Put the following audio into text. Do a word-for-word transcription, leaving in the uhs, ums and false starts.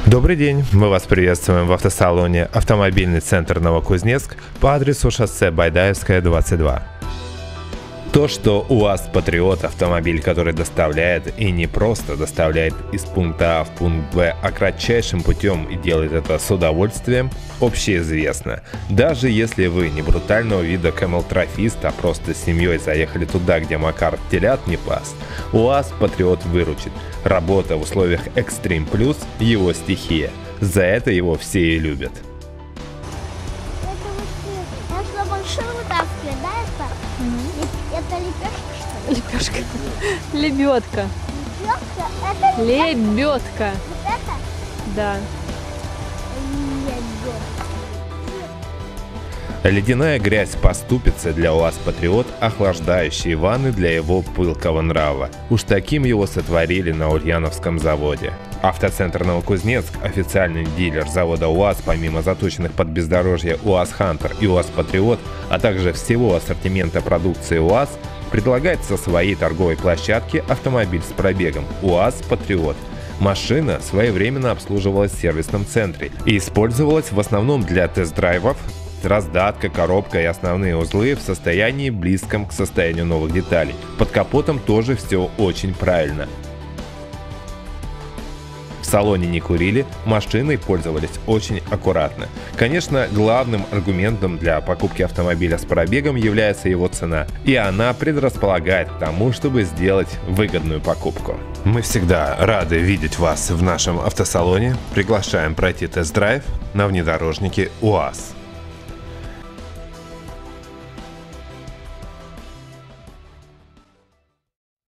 Добрый день! Мы вас приветствуем в автосалоне «Автомобильный центр Новокузнецк» по адресу шоссе Байдаевская, двадцать два. То, что УАЗ Патриот — автомобиль, который доставляет и не просто доставляет из пункта А в пункт Б, а кратчайшим путем и делает это с удовольствием, общеизвестно. Даже если вы не брутального вида камел-трофист, а просто с семьей заехали туда, где Макар телят не пас, УАЗ Патриот выручит. Работа в условиях Extreme Plus — его стихия. За это его все и любят. Это лепешка, что ли? Лепешка. Лебедка. Лепешка? Это Лебедка. вот это? Да. Лебедка. Ледяная грязь поступится для УАЗ Патриот, охлаждающие ванны для его пылкого нрава. Уж таким его сотворили на Ульяновском заводе. Автоцентр Новокузнецк, официальный дилер завода УАЗ, помимо заточенных под бездорожье УАЗ Хантер и УАЗ Патриот, а также всего ассортимента продукции УАЗ, предлагает со своей торговой площадки автомобиль с пробегом УАЗ Патриот. Машина своевременно обслуживалась в сервисном центре и использовалась в основном для тест-драйвов. Раздатка, коробка и основные узлы в состоянии близком к состоянию новых деталей. Под капотом тоже все очень правильно. В салоне не курили, машиной пользовались очень аккуратно. Конечно, главным аргументом для покупки автомобиля с пробегом является его цена, и она предрасполагает к тому, чтобы сделать выгодную покупку. Мы всегда рады видеть вас в нашем автосалоне, приглашаем пройти тест-драйв на внедорожнике УАЗ.